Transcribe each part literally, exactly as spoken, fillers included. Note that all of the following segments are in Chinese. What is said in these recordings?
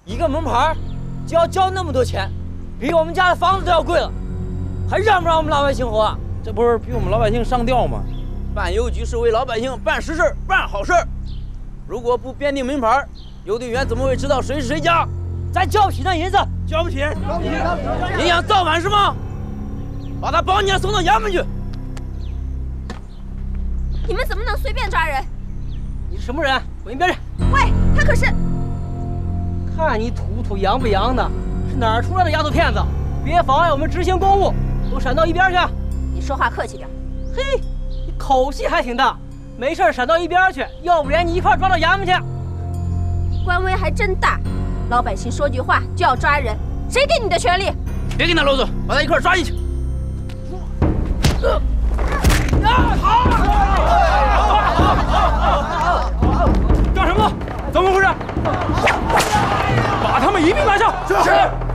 一个门牌就要交那么多钱，比我们家的房子都要贵了，还让不让我们老百姓活？ 这不是比我们老百姓上吊吗？ 办邮局是为老百姓办实事、办好事儿。如果不编定门牌，邮递员怎么会知道谁是谁家？ 咱交不起那银子， 交不起，交不起！你想造反是吗？把他绑起来送到衙门去！ 你们怎么能随便抓人？ 你是什么人？滚一边去！ 喂，他可是…… 看你土土洋不洋的，是哪儿出来的丫头片子？别妨碍我们执行公务，都闪到一边去！ 你说话客气点。 嘿，你口气还挺大，没事闪到一边去，要不然你一块抓到衙门去。 你官威还真大，老百姓说句话就要抓人，谁给你的权利？ 别跟他啰嗦，把他一块抓进去。 干什么？怎么回事？把他们一并拿下！是。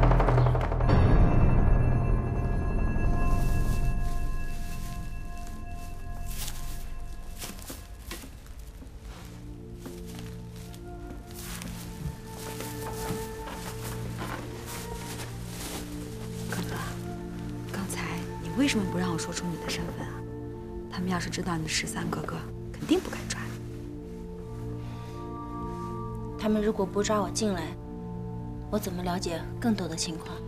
哥哥，刚才你为什么不让我说出你的身份啊？他们要是知道你是十三哥哥，肯定不敢抓你。 他们如果不抓我进来，我怎么了解更多的情况？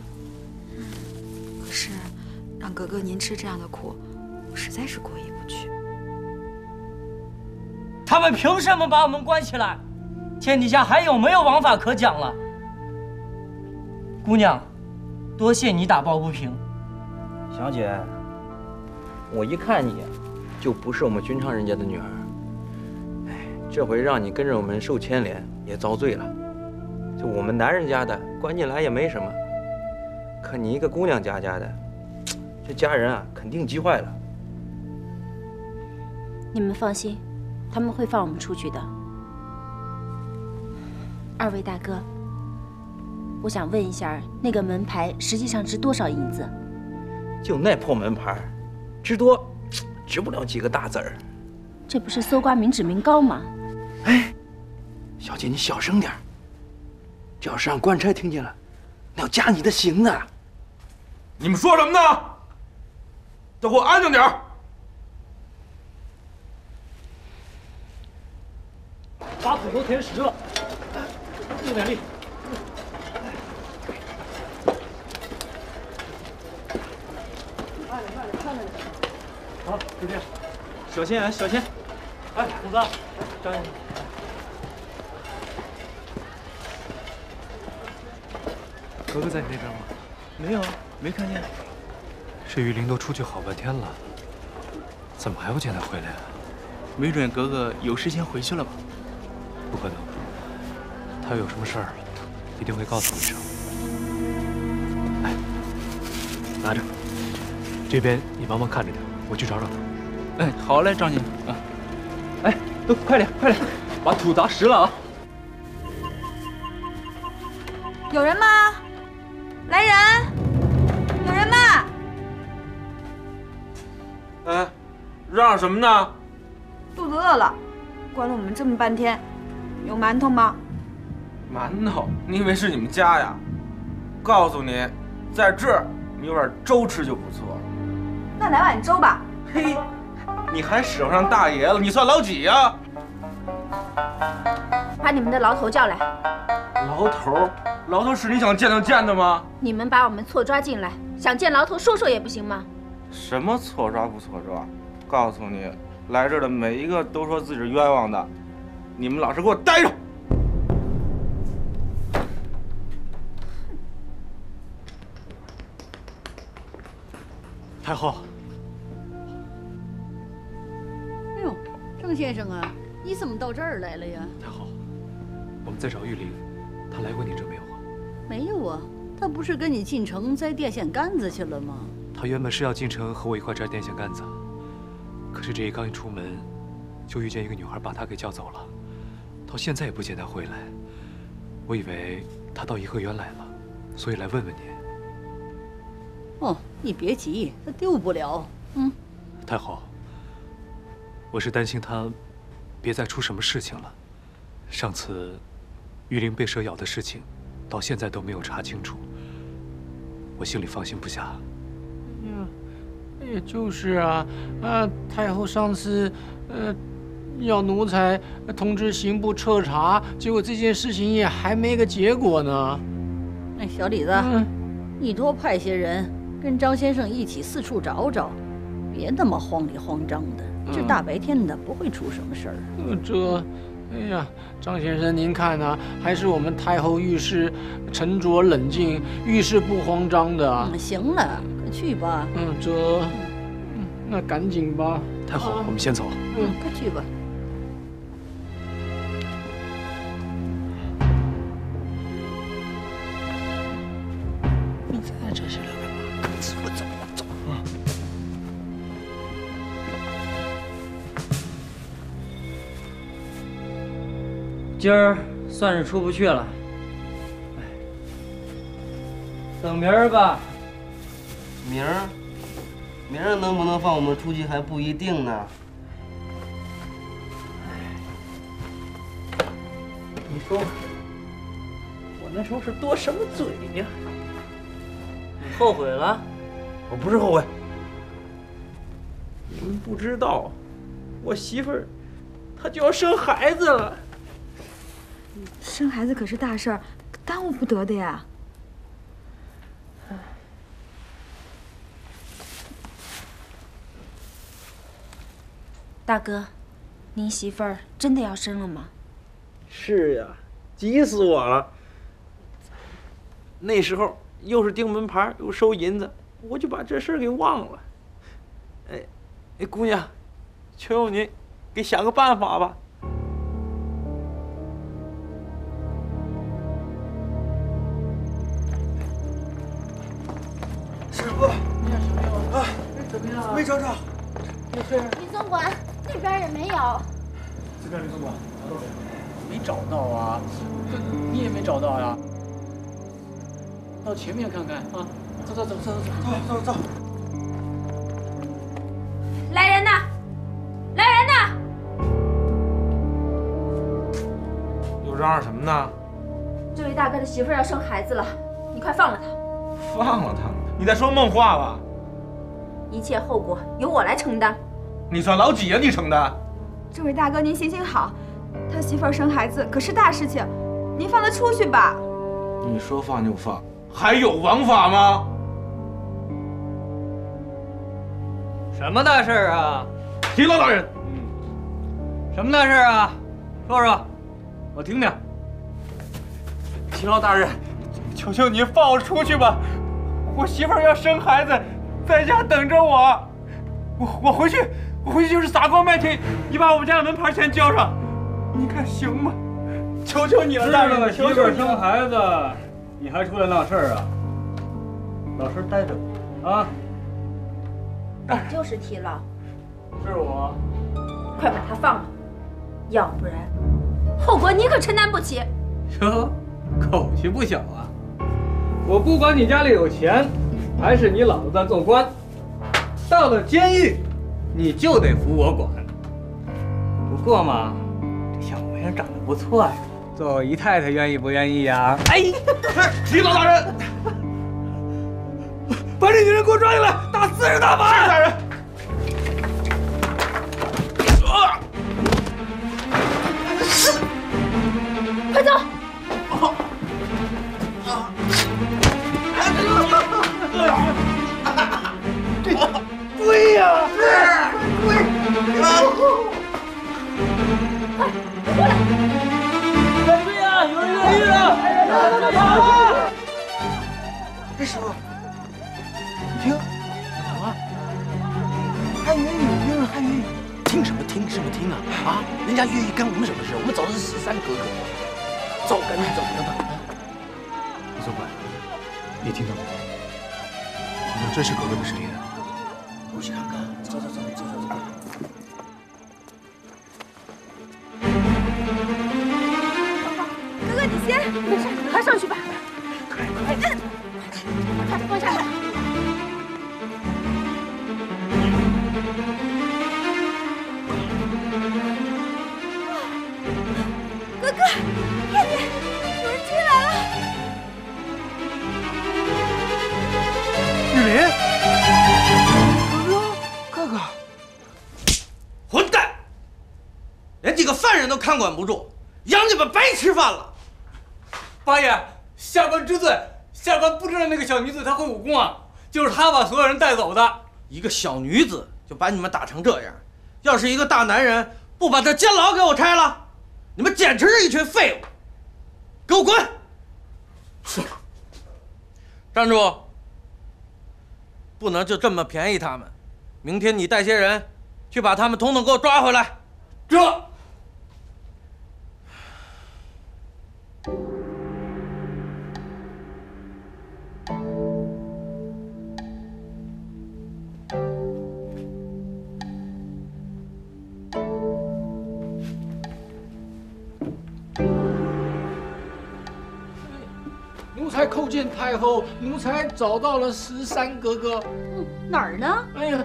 可是，让哥哥您吃这样的苦，我实在是过意不去。 他们凭什么把我们关起来？天底下还有没有王法可讲了？姑娘，多谢你打抱不平。 小姐，我一看你，就不是我们寻常人家的女儿。哎，这回让你跟着我们受牵连，也遭罪了。就我们男人家的关进来也没什么，可你一个姑娘家家的，这家人啊肯定急坏了。 你们放心，他们会放我们出去的。二位大哥，我想问一下，那个门牌实际上值多少银子？ 就那破门牌，值多，值不了几个大子儿。 这不是搜刮民脂民膏吗？ 哎，小姐，你小声点，这要是让官差听见了，那要加你的刑呢。 你们说什么呢？都给我安静点儿！ 把土都填实了，用点力。慢点，慢点，慢点。好，就这样。 小心啊，小心！ 哎，虎子，张先生。 哥哥在你那边吗？ 没有，没看见。 这玉林都出去好半天了，怎么还不见他回来啊？ 没准格格有事先回去了吧？ 不可能，他有什么事儿，一定会告诉我一声。哎，拿着，这边你帮忙看着点，我去找找他。 哎，好嘞，张先生啊。 哎，都快点，快点，把土砸实了啊！ 有人吗？来人！有人吗？ 哎，嚷什么呢？ 肚子饿了，关了我们这么半天，有馒头吗？ 馒头？你以为是你们家呀？告诉你，在这儿你有碗粥吃就不错了。 那来碗粥吧。 嘿，你还使唤上大爷了？你算老几呀？ 把你们的牢头叫来。 牢头？牢头是你想见就见的吗？ 你们把我们错抓进来，想见牢头说说也不行吗？ 什么错抓不错抓？告诉你，来这儿的每一个都说自己是冤枉的，你们老实给我待着！ 太后， 哎呦，郑先生啊，你怎么到这儿来了呀？ 太后，我们在找玉玲，她来过你这没有啊？ 没有啊，他不是跟你进城摘电线杆子去了吗？ 她原本是要进城和我一块摘电线杆子，可是这一刚一出门，就遇见一个女孩把她给叫走了，到现在也不见她回来。我以为她到颐和园来了，所以来问问您。 哦，你别急，他丢不了。嗯， 太后，我是担心她别再出什么事情了。上次玉玲被蛇咬的事情，到现在都没有查清楚，我心里放心不下。 哎呀，也就是啊，啊，太后上次，呃，要奴才通知刑部彻查，结果这件事情也还没个结果呢。 哎，小李子， 嗯、 你多派些人跟张先生一起四处找找，别那么慌里慌张的。这大白天的不会出什么事儿。 呃，这。 哎呀，张先生，您看呢、啊？还是我们太后遇事沉着冷静，遇事不慌张的、啊。 嗯，行了，快去吧。 嗯，这，嗯，那赶紧吧。 太后，啊、我们先走。 嗯，快去吧。 你在这是干嘛？赶紧我走吧，走。啊。 今儿算是出不去了，哎，等明儿吧。 明儿，明儿能不能放我们出去还不一定呢。 你说，我那时候是多什么嘴呀？ 你后悔了？ 我不是后悔，你们不知道，我媳妇儿她就要生孩子了。 生孩子可是大事儿，耽误不得的呀。 大哥，您媳妇儿真的要生了吗？ 是呀，急死我了。那时候又是盯门牌，又收银子，我就把这事儿给忘了。哎，哎，姑娘，求求您，给想个办法吧。 师傅，啊，怎么样？没找着。 李总管那边也没有。 这边李总管找到没？没找到啊，你也没找到呀。到前面看看啊！走走走走走走走走。 来人呐！来人呐！ 又嚷嚷什么呢？ 这位大哥的媳妇儿要生孩子了，你快放了他。 放了他？ 你在说梦话吧？ 一切后果由我来承担。 你算老几呀？你承担？ 这位大哥，您行行好，他媳妇儿生孩子可是大事情，您放他出去吧。 你说放就放，还有王法吗？ 什么大事啊？ 提老大人。 嗯。什么大事啊？说说，我听听。 提老大人，求求您放我出去吧。 我媳妇儿要生孩子，在家等着我。我我回去，我回去就是撒锅卖铁，你把我们家的门牌钱交上，你看行吗？求求你了，大人！ 媳妇儿生孩子，你还出来闹事儿啊？老实待着啊！ 你就是提老， 是我。 快把他放了，要不然后果你可承担不起。 哟，口气不小啊！ 我不管你家里有钱，还是你老子在做官，到了监狱，你就得服我管。不过嘛，这小模样长得不错呀，做我姨太太愿意不愿意呀？哎， 提老大人， 把这女人给我抓进来，打四十大板！ 是大人。 啊！ 快走！ 啊！ 这龟呀，是龟！ 快过来！ 快追啊！有人越狱了！跑！ 哎，师傅，你听，什么？汉元宇越狱，汉元宇，听什么听什么听啊！啊，人家越狱干我们什么事？我们找的是十三哥哥。走，赶紧走，等等。 李总管，你听到没？ 好像真是哥哥的声音。 我去看看，走走走走走走。 哥哥，你先， 没事，你快上去吧。 快快快， 快放下来。 哥哥，燕燕。 看管不住，养你们白吃饭了。 八爷，下官知罪，下官不知道那个小女子她会武功啊，就是她把所有人带走的。 一个小女子就把你们打成这样，要是一个大男人不把这监牢给我拆了，你们简直是一群废物！给我滚！是。站住！不能就这么便宜他们。明天你带些人去把他们统统给我抓回来。 这。 奴才叩见太后，奴才找到了十三哥哥。 嗯，哪儿呢？ 哎呀，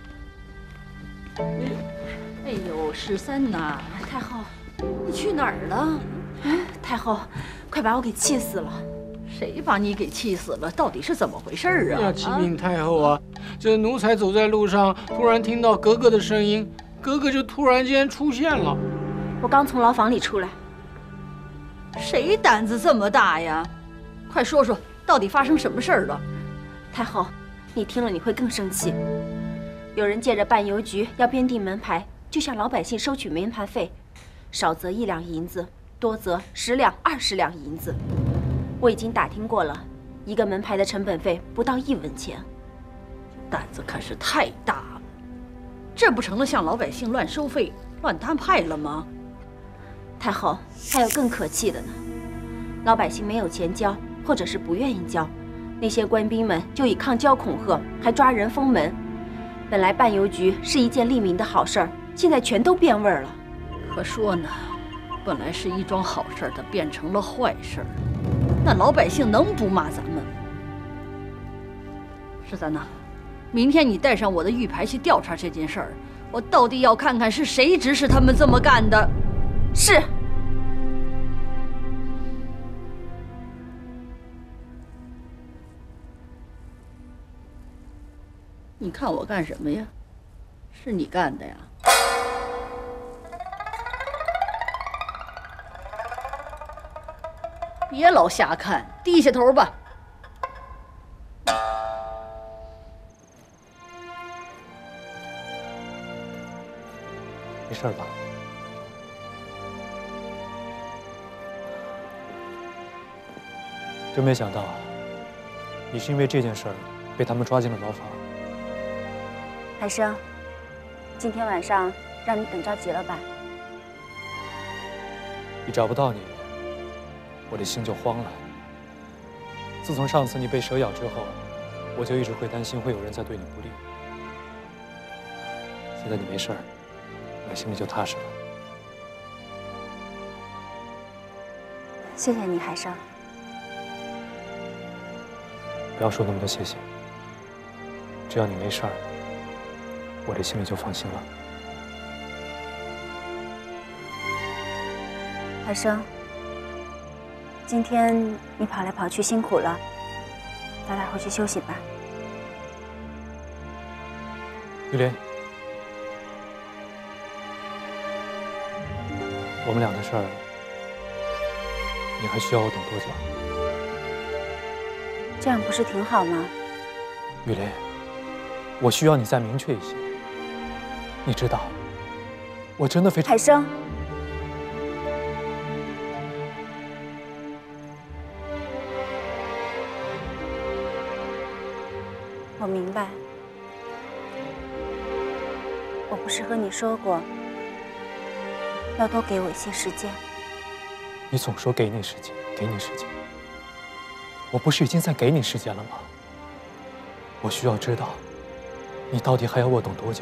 哎，哎呦，十三呐， 太后， 你去哪儿了？ 哎，太后，快把我给气死了！ 谁把你给气死了？到底是怎么回事啊？ 哎呀，启禀太后啊，这奴才走在路上，突然听到格格的声音，格格就突然间出现了。 我刚从牢房里出来。 谁胆子这么大呀？快说说，到底发生什么事儿了？ 太后，你听了你会更生气。有人借着办邮局要编订门牌，就向老百姓收取门牌费，少则一两银子，多则十两、二十两银子。我已经打听过了，一个门牌的成本费不到一文钱。 胆子可是太大了，这不成了向老百姓乱收费、乱摊派了吗？ 太后，还有更可气的呢，老百姓没有钱交，或者是不愿意交，那些官兵们就以抗交恐吓，还抓人封门。本来办邮局是一件利民的好事儿，现在全都变味儿了。 可说呢，本来是一桩好事儿，它变成了坏事儿，那老百姓能不骂咱们吗？十三呐，明天你带上我的玉牌去调查这件事儿，我到底要看看是谁指使他们这么干的。 是。 你看我干什么呀？是你干的呀？别老瞎看，低下头吧。 没事吧？真没想到，你是因为这件事儿被他们抓进了牢房。 海生，今天晚上让你等着急了吧？ 一找不到你，我的心就慌了。自从上次你被蛇咬之后，我就一直会担心会有人在对你不利。现在你没事儿，我心里就踏实了。 谢谢你，海生。 不要说那么多谢谢，只要你没事儿，我这心里就放心了。 海生，今天你跑来跑去辛苦了，早点回去休息吧。 玉莲，我们俩的事儿，你还需要我等多久？ 这样不是挺好吗？ 玉莲，我需要你再明确一些。你知道，我真的非常…… 海生，我明白。我不是和你说过，要多给我一些时间？ 你总说给你时间，给你时间。我不是已经在给你时间了吗？我需要知道，你到底还要我等多久？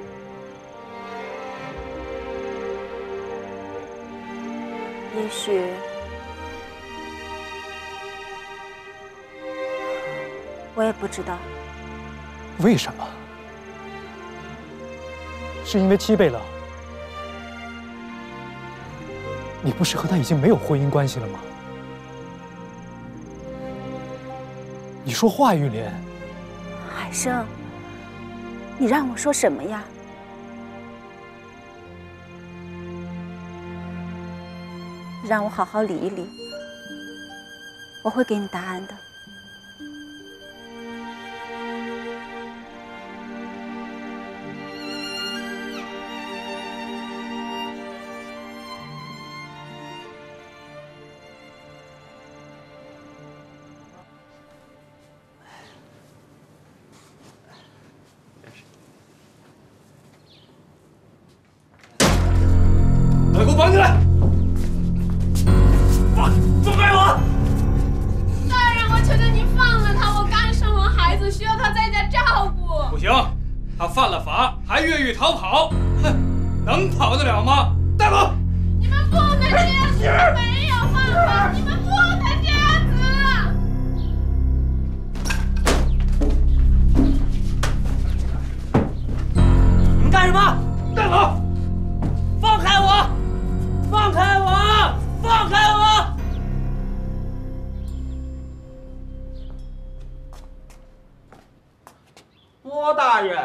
也许，我也不知道。 为什么？是因为七贝勒？你不是和他已经没有婚姻关系了吗？你说话，玉莲。 海生，你让我说什么呀？ 让我好好理一理，我会给你答案的。 来，给我绑起来！放放开我！ 大人，我求求您放了他，我刚生完孩子，需要他在家照顾。 不行，他犯了法，还越狱逃跑，哼，能跑得了吗？带走！ 你们不能这样子，没有办法，你们不能这样子。 你们干什么？ 带走！ 放开我！放开我！放开我！ 郭大人，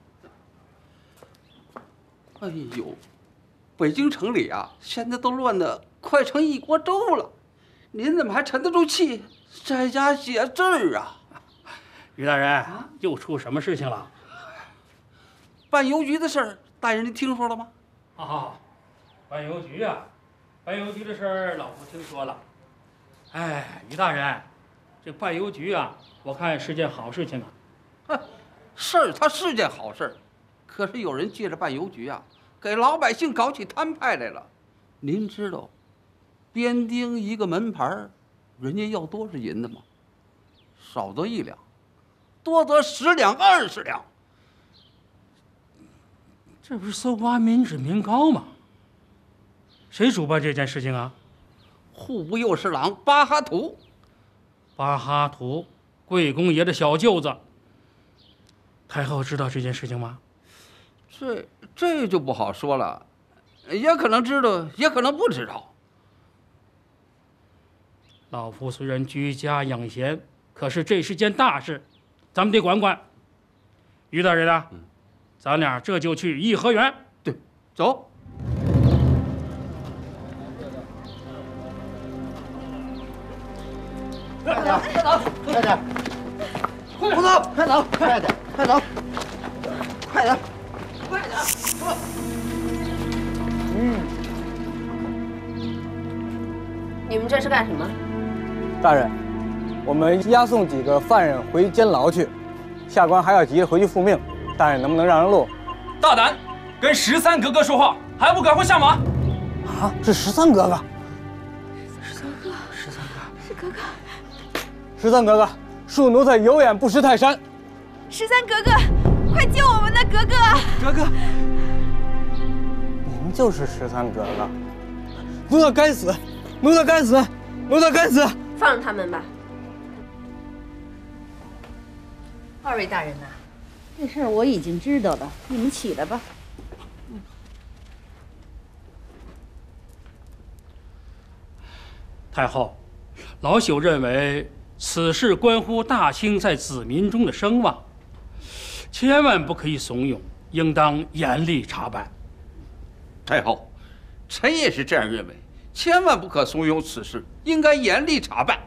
哎呦，北京城里啊，现在都乱得快成一锅粥了，您怎么还沉得住气，在家写字儿啊？ 于大人，又出什么事情了？ 办邮局的事儿，大人您听说了吗？ 啊，办邮局啊，办邮局的事儿老夫听说了。哎，于大人，这办邮局啊，我看是件好事情啊。 哼，事儿它是件好事儿，可是有人借着办邮局啊，给老百姓搞起摊派来了。您知道，边丁一个门牌，人家要多少银子吗？少则一两，多则十两、二十两。 这不是搜刮民脂民膏吗？谁主办这件事情啊？ 户部右侍郎巴哈图。 巴哈图，贵公爷的小舅子。太后知道这件事情吗？ 这这就不好说了，也可能知道，也可能不知道。 老夫虽然居家养闲，可是这是件大事，咱们得管管。于大人啊，嗯、咱俩这就去颐和园。 对，走。 快点，快走，快点，快走，快走，快点，快走，快点，快点， 嗯，你们这是干什么？ 大人，我们押送几个犯人回监牢去，下官还要急着回去复命。大人能不能让让路？ 大胆，跟十三格格说话，还不赶快下马！ 啊，是十三格格。 十三哥，十三哥，是格格。 十三格格，恕奴才有眼不识泰山。 十三格格，快救我们的格格！ 格格，您就是十三格格。奴才该死，奴才该死，奴才该死！ 放他们吧。 二位大人呐、啊，这事儿我已经知道了，你们起来吧。嗯。 太后，老朽认为此事关乎大清在子民中的声望，千万不可以怂恿，应当严厉查办。 太后，臣也是这样认为，千万不可怂恿此事，应该严厉查办。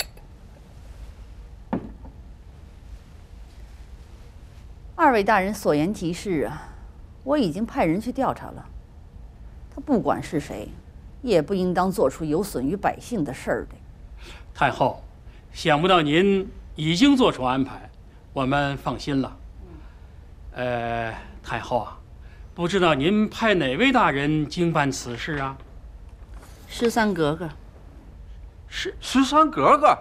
二位大人所言极是啊，我已经派人去调查了。他不管是谁，也不应当做出有损于百姓的事儿来。 太后，想不到您已经做出安排，我们放心了。呃，太后啊，不知道您派哪位大人经办此事啊？ 十三格格。 十十三格格，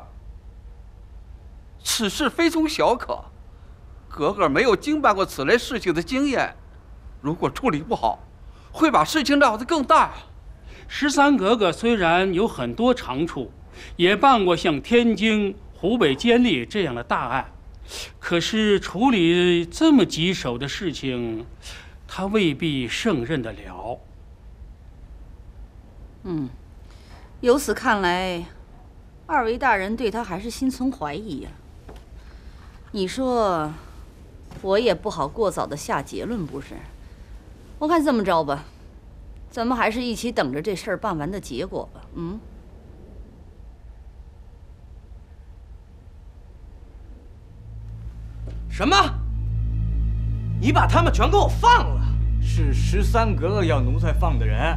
此事非同小可。格格没有经办过此类事情的经验，如果处理不好，会把事情闹得更大。 十三格格虽然有很多长处，也办过像天津、湖北监吏这样的大案，可是处理这么棘手的事情，他未必胜任得了。 嗯，由此看来，二位大人对他还是心存怀疑呀、啊。你说，我也不好过早的下结论，不是？我看这么着吧， 咱们还是一起等着这事儿办完的结果吧。嗯。 什么？你把他们全给我放了？ 是十三格格要奴才放的人。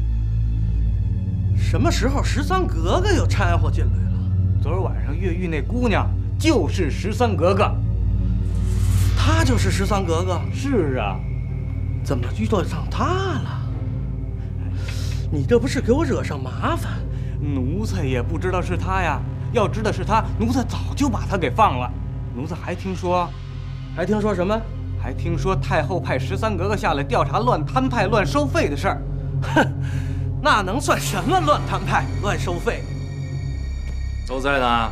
什么时候十三格格又掺和进来了？ 昨儿晚上越狱那姑娘就是十三格格。 她就是十三格格？ 是啊。 怎么遇到上她了？你这不是给我惹上麻烦？ 奴才也不知道是她呀。要知道是她，奴才早就把她给放了。奴才还听说， 还听说什么？ 还听说太后派十三格格下来调查乱摊派、乱收费的事儿。 哼，那能算什么乱摊派、乱收费？ 都在呢。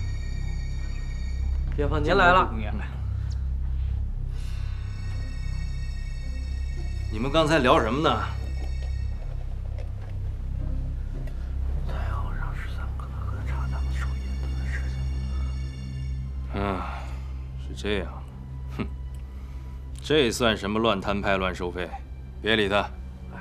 爹父，您来了。 你们刚才聊什么呢？ 太后让十三格格查咱们收银子的事情。 嗯，是这样。哼，这算什么乱摊派、乱收费？别理他。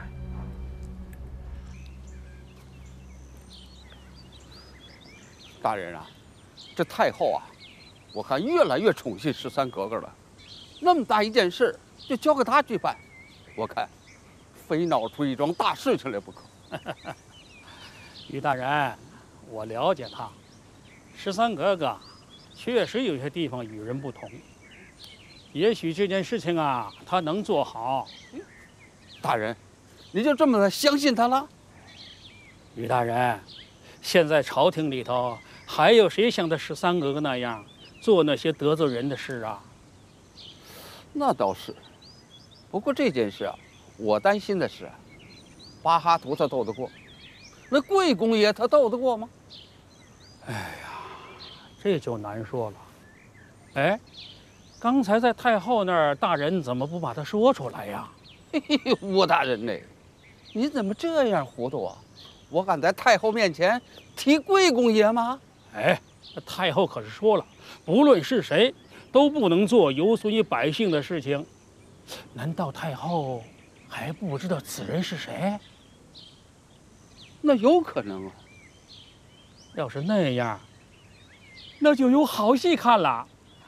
大人啊，这太后啊，我看越来越宠信十三格格了。那么大一件事，就交给她去办，我看非闹出一桩大事情来不可。 于大人，我了解她，十三格格确实有些地方与人不同。也许这件事情啊，她能做好。 大人，你就这么相信她了？ 于大人，现在朝廷里头还有谁像他十三格格那样做那些得罪人的事啊？ 那倒是，不过这件事啊，我担心的是，巴哈图他斗得过，那贵公爷他斗得过吗？ 哎呀，这就难说了。哎，刚才在太后那儿，大人怎么不把他说出来呀？ 嘿嘿，吴大人呢？你怎么这样糊涂啊？我敢在太后面前提贵公爷吗？ 哎，太后可是说了，不论是谁，都不能做有损于百姓的事情。难道太后还不知道此人是谁？ 那有可能啊。 要是那样，那就有好戏看了。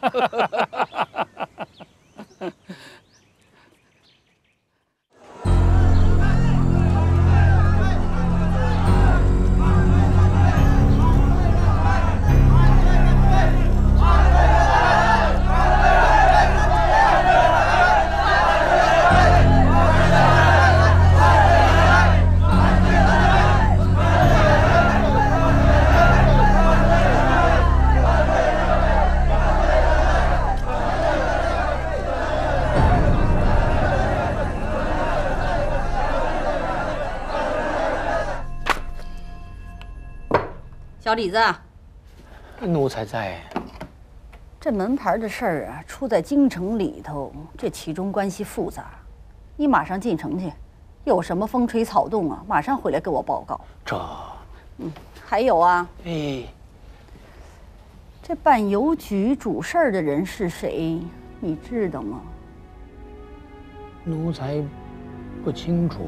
小李子， 奴才在。 这门牌的事儿啊，出在京城里头，这其中关系复杂。你马上进城去，有什么风吹草动啊，马上回来给我报告。 这， 嗯，还有啊， 哎， 这办邮局主事儿的人是谁，你知道吗？ 奴才不清楚。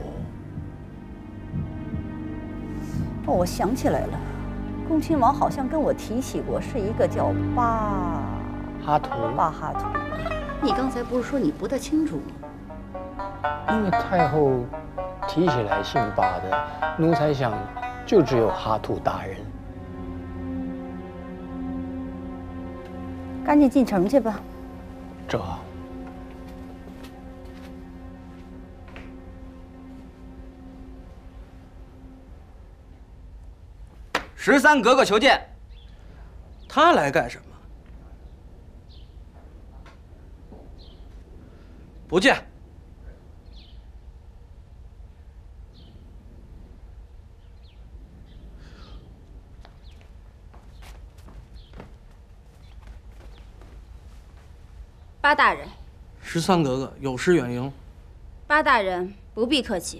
哦，我想起来了。恭亲王好像跟我提起过，是一个叫巴哈图。 巴哈图，你刚才不是说你不太清楚吗？ 因为太后提起来姓巴的，奴才想就只有哈图大人。 赶紧进城去吧。 这。 十三格格求见。 他来干什么？不见。 巴大人。 十三格格有失远迎。 巴大人不必客气。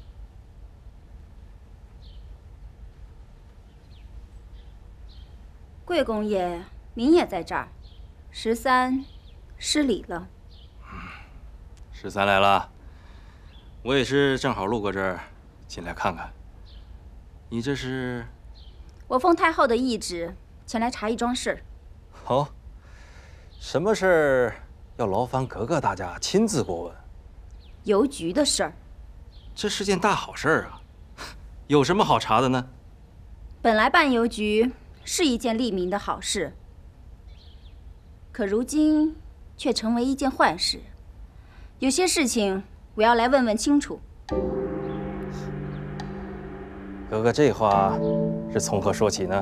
贵公爷，您也在这儿，十三失礼了。 十三来了，我也是正好路过这儿， 进来看看。你这是？ 我奉太后的懿旨前来查一桩事儿。 哦，什么事儿要劳烦格格大家亲自过问？ 邮局的事儿。 这是件大好事儿啊！有什么好查的呢？ 本来办邮局是一件利民的好事，可如今却成为一件坏事。有些事情我要来问问清楚。 格格这话是从何说起呢？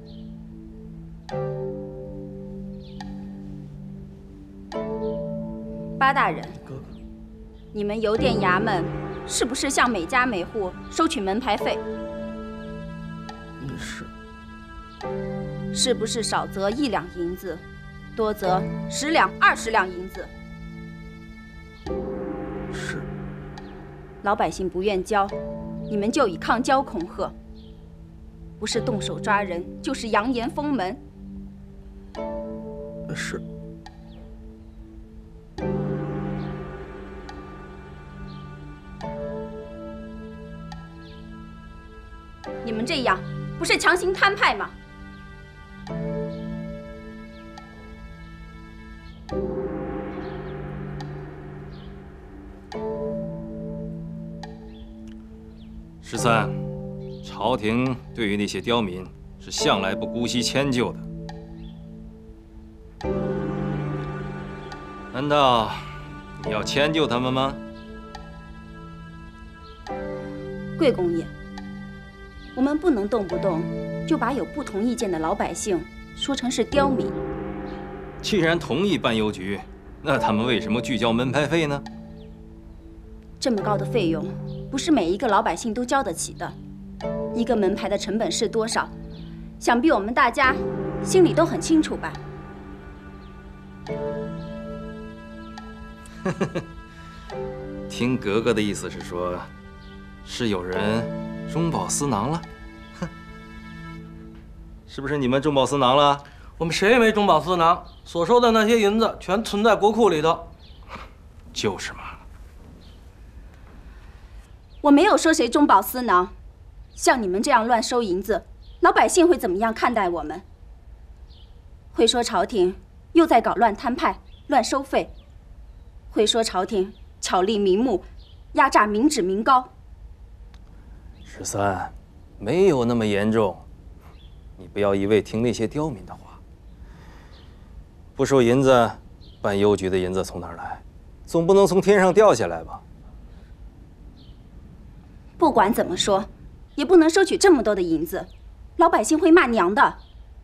八大人，你们邮电衙门是不是向每家每户收取门牌费？ 是。 是不是少则一两银子，多则十两、二十两银子？ 是。 老百姓不愿交，你们就以抗交恐吓，不是动手抓人，就是扬言封门。 是。 你们这样不是强行摊派吗？ 十三，朝廷对于那些刁民是向来不姑息迁就的。难道你要迁就他们吗？ 贵公爷，我们不能动不动就把有不同意见的老百姓说成是刁民。 既然同意办邮局，那他们为什么拒交门牌费呢？ 这么高的费用，不是每一个老百姓都交得起的。一个门牌的成本是多少？想必我们大家心里都很清楚吧？ 听格格的意思是说，是有人中饱私囊了？哼，是不是你们中饱私囊了？ 我们谁也没中饱私囊，所收的那些银子全存在国库里头。 就是嘛。 我没有说谁中饱私囊，像你们这样乱收银子，老百姓会怎么样看待我们？会说朝廷又在搞乱摊派、乱收费，会说朝廷巧立名目，压榨民脂民膏。 十三，没有那么严重，你不要一味听那些刁民的话。不收银子，办邮局的银子从哪儿来？总不能从天上掉下来吧？ 不管怎么说，也不能收取这么多的银子，老百姓会骂娘的。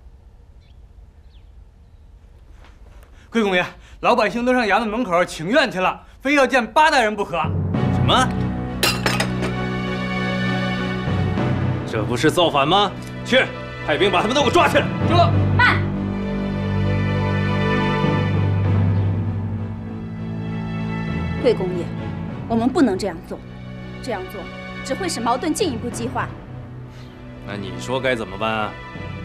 贵公爷，老百姓都上衙门门口请愿去了，非要见八大人不可。 什么？这不是造反吗？去，派兵把他们都给我抓起来！ 这慢。贵公爷，我们不能这样做，这样做只会使矛盾进一步激化。 那你说该怎么办啊？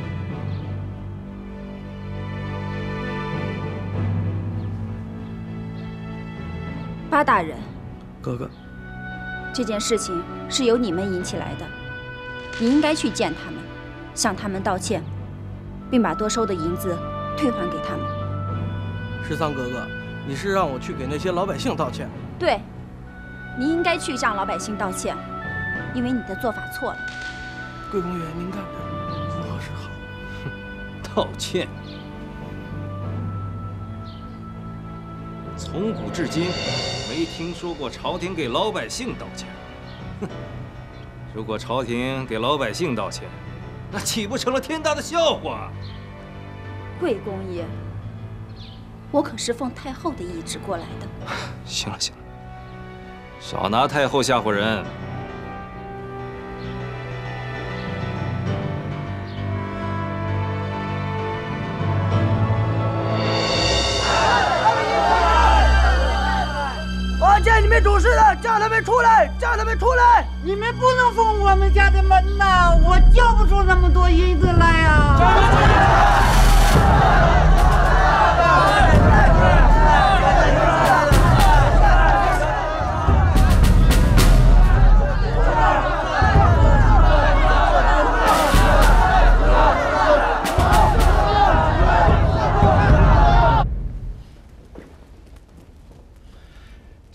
八大人， 哥哥， 这件事情是由你们引起来的，你应该去见他们，向他们道歉，并把多收的银子退还给他们。 十三哥哥，你是让我去给那些老百姓道歉？ 对，你应该去向老百姓道歉，因为你的做法错了。 贵公爷，您看着如何是好？ 道歉。从古至今，没听说过朝廷给老百姓道歉。哼！如果朝廷给老百姓道歉，那岂不成了天大的笑话？ 贵公爷，我可是奉太后的懿旨过来的。 行了行了，少拿太后吓唬人。 我见你们主事的，叫他们出来，叫他们出来！ 你们不能封我们家的门呐，我交不出那么多银子来呀！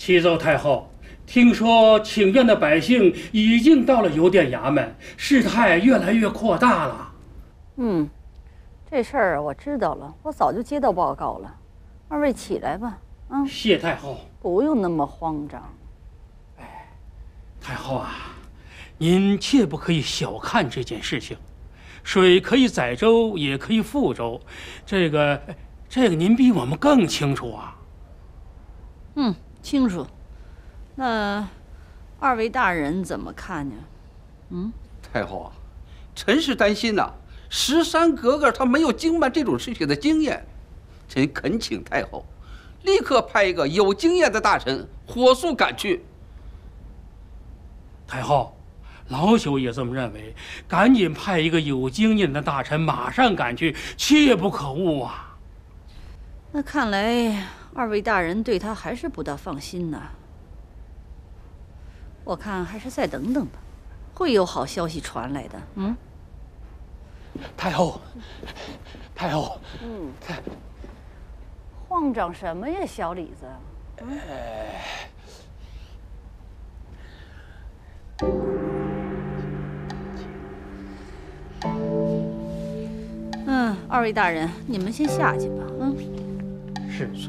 启奏太后，听说请愿的百姓已经到了邮电衙门，事态越来越扩大了。 嗯，这事儿我知道了，我早就接到报告了。二位起来吧。嗯， 谢太后。 不用那么慌张。 哎，太后啊，您切不可以小看这件事情。水可以载舟，也可以覆舟，这个这个您比我们更清楚啊。 嗯，清楚。那二位大人怎么看呢？嗯， 太后啊，臣是担心呐、啊，十三格格他没有经办这种事情的经验，臣恳请太后立刻派一个有经验的大臣火速赶去。 太后，老朽也这么认为，赶紧派一个有经验的大臣马上赶去，切不可误啊。 那看来二位大人对他还是不大放心呐。我看还是再等等吧，会有好消息传来的。嗯， 太后，太后， 嗯，太慌张什么呀，小李子？嗯嗯，二位大人，你们先下去吧。嗯， 是是。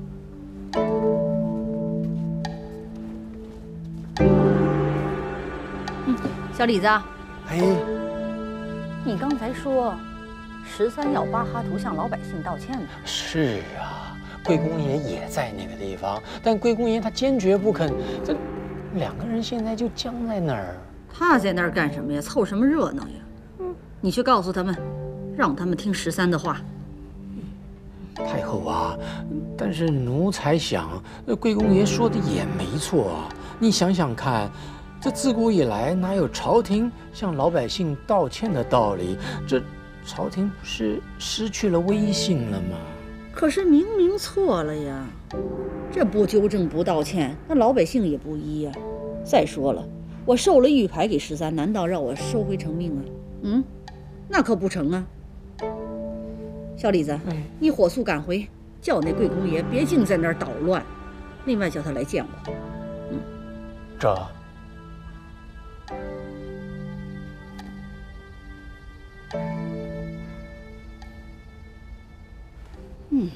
嗯，小李子， 哎， 你刚才说十三要巴哈图向老百姓道歉呢？ 是啊，贵公爷也在那个地方，但贵公爷他坚决不肯。这两个人现在就僵在那儿。 他在那儿干什么呀？凑什么热闹呀？嗯，你去告诉他们，让他们听十三的话。 太后啊，但是奴才想，贵公爷说的也没错啊。你想想看，这自古以来哪有朝廷向老百姓道歉的道理？这朝廷不是失去了威信了吗？ 可是明明错了呀，这不纠正不道歉，那老百姓也不依呀。再说了，我授了玉牌给十三，难道让我收回成命啊？嗯，那可不成啊。小李子，嗯、你火速赶回，叫那贵公爷别净在那儿捣乱，另外叫他来见我。嗯， 这。 嗯。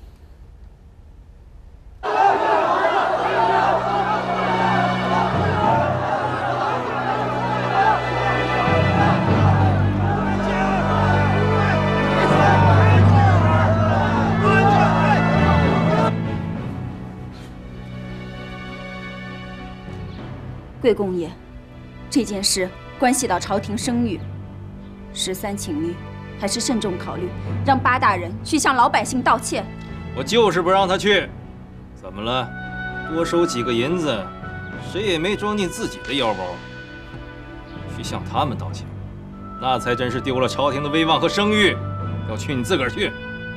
贵公爷，这件事关系到朝廷声誉，十三请您还是慎重考虑，让八大人去向老百姓道歉。 我就是不让他去，怎么了？多收几个银子，谁也没装进自己的腰包。去向他们道歉，那才真是丢了朝廷的威望和声誉。要去你自个儿去。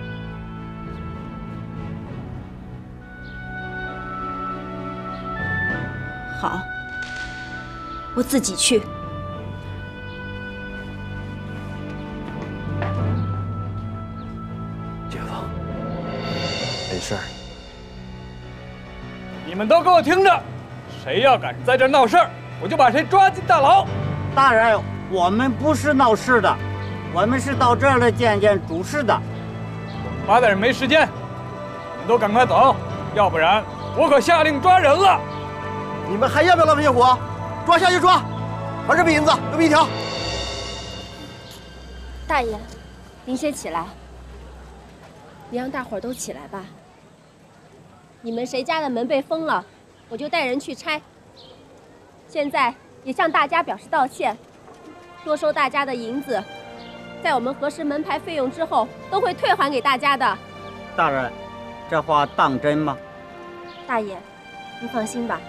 好。我自己去。 姐夫， 没事。你们都给我听着，谁要敢在这闹事儿，我就把谁抓进大牢。 大人，我们不是闹事的，我们是到这儿来见见主事的。 八大人没时间，你们都赶快走，要不然我可下令抓人了。 你们还要不要浪费火？抓下就抓，二十笔银子，邮币一条。 大爷，您先起来，你让大伙儿都起来吧。你们谁家的门被封了，我就带人去拆。现在也向大家表示道歉，多收大家的银子，在我们核实门牌费用之后，都会退还给大家的。 大人，这话当真吗？ 大爷，您放心吧。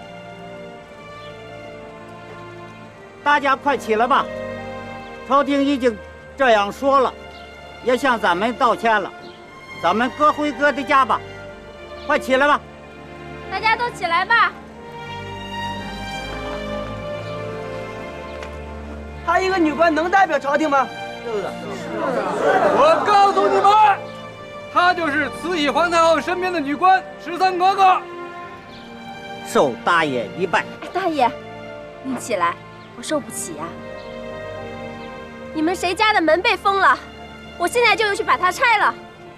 大家快起来吧！朝廷已经这样说了，也向咱们道歉了，咱们各回各的家吧。快起来吧！ 大家都起来吧！ 她一个女官能代表朝廷吗？ 是的， 我告诉你们，她就是慈禧皇太后身边的女官十三格格。 受大爷一拜。 大爷，您起来，我受不起呀、啊！你们谁家的门被封了？我现在就去把它拆了。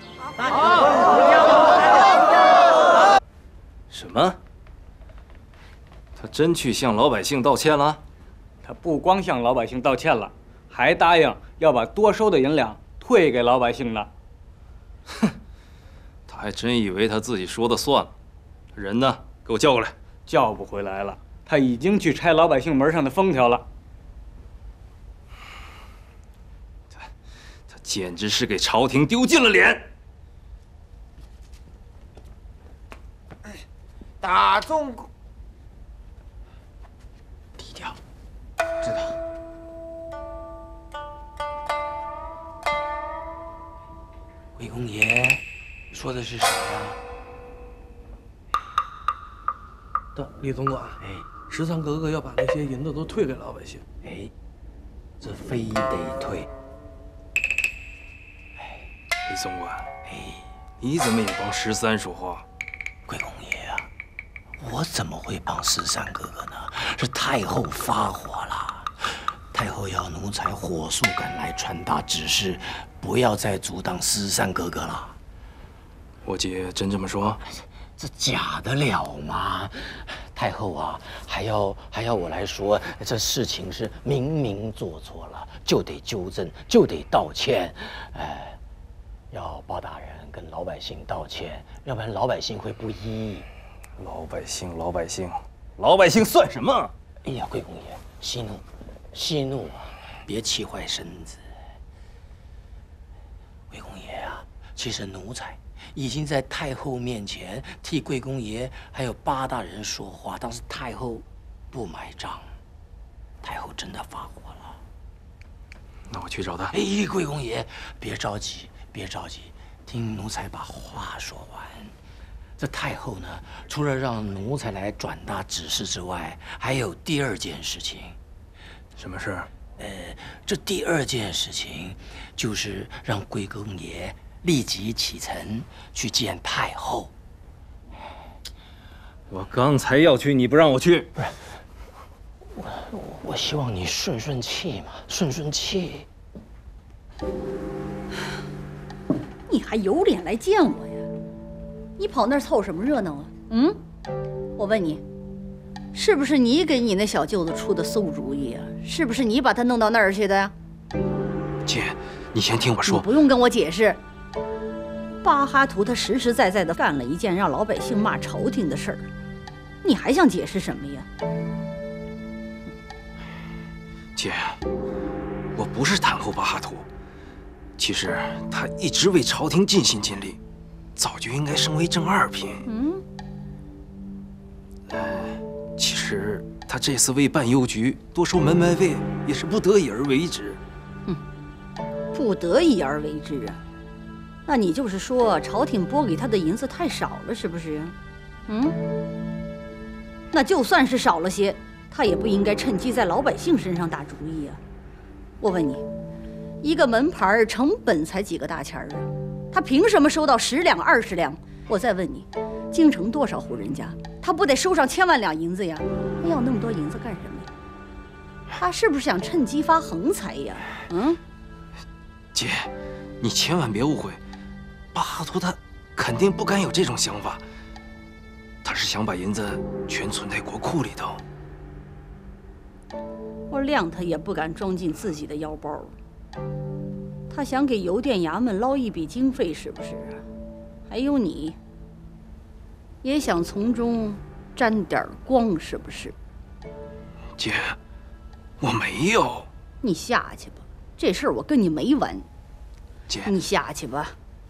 好。什么？他真去向老百姓道歉了？ 他不光向老百姓道歉了，还答应要把多收的银两退给老百姓呢。 哼，他还真以为他自己说的算了。人呢？给我叫过来。 叫不回来了，他已经去拆老百姓门上的封条了。 他他简直是给朝廷丢尽了脸。 大众， 低调。 知道。 魏公爷说的是谁呀？ 的李总管，哎，十三格格要把那些银子都退给老百姓。 哎，这非得退。 哎，李总管，哎，你怎么也帮十三说话？ 贵公爷啊，我怎么会帮十三格格呢？是太后发火了，太后要奴才火速赶来传达指示，不要再阻挡十三格格了。 我姐真这么说？ 这假得了吗？太后啊，还要还要我来说，这事情是明明做错了，就得纠正，就得道歉。哎，要包大人跟老百姓道歉，要不然老百姓会不依。 老百姓，老百姓，老百姓算什么？ 哎呀，贵公爷，息怒，息怒啊，别气坏身子。贵公爷啊，其实奴才已经在太后面前替贵公爷还有八大人说话，但是太后不买账，太后真的发火了。 那我去找他。 哎，贵公爷，别着急，别着急，听奴才把话说完。这太后呢，除了让奴才来转达指示之外，还有第二件事情。 什么事？ 呃，这第二件事情就是让贵公爷立即启程去见太后。 我刚才要去，你不让我去。 不是，我我希望你顺顺气嘛，顺顺气。 你还有脸来见我呀？你跑那儿凑什么热闹啊？嗯，我问你，是不是你给你那小舅子出的馊主意啊？是不是你把他弄到那儿去的呀？ 姐，你先听我说。 你不用跟我解释。巴哈图他实实在在的干了一件让老百姓骂朝廷的事儿，你还想解释什么呀？ 姐，我不是袒护巴哈图，其实他一直为朝廷尽心尽力，早就应该升为正二品。 嗯， 呃，其实他这次为办邮局多收门牌费，也是不得已而为之。 嗯，不得已而为之啊？那你就是说朝廷拨给他的银子太少了，是不是？嗯，那就算是少了些，他也不应该趁机在老百姓身上打主意啊！我问你，一个门牌成本才几个大钱儿啊？他凭什么收到十两二十两？我再问你，京城多少户人家，他不得收上千万两银子呀？他要那么多银子干什么呀？他是不是想趁机发横财呀？嗯， 姐，你千万别误会，巴哈图他肯定不敢有这种想法，他是想把银子全存在国库里头。 我谅他也不敢装进自己的腰包了。他想给邮电衙门捞一笔经费，是不是啊？还有你，也想从中沾点光，是不是？ 姐，我没有。 你下去吧，这事儿我跟你没完。 姐， 你下去吧。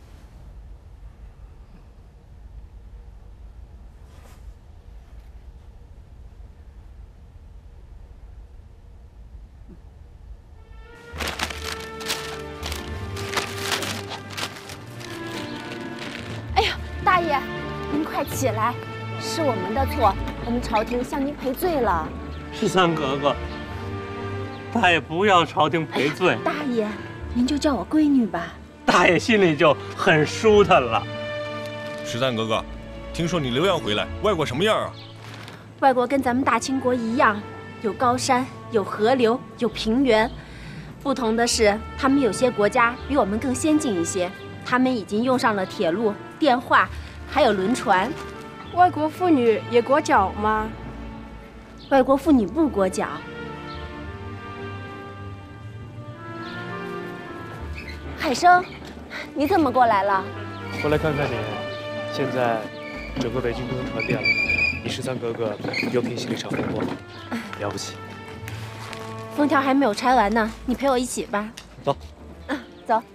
大爷，您快起来，是我们的错，我们朝廷向您赔罪了。 十三格格，大爷不要朝廷赔罪。 大爷，您就叫我闺女吧。 大爷心里就很舒坦了。 十三格格，听说你留洋回来，外国什么样啊？ 外国跟咱们大清国一样，有高山，有河流，有平原。不同的是，他们有些国家比我们更先进一些，他们已经用上了铁路、电话，还有轮船。 外国妇女也裹脚吗？ 外国妇女不裹脚。海生，你怎么过来了？ 我来看看你。现在整个北京都能传遍了，你十三哥哥又平息了一场风波，了不起。 封条还没有拆完呢，你陪我一起吧。 走。 嗯，走。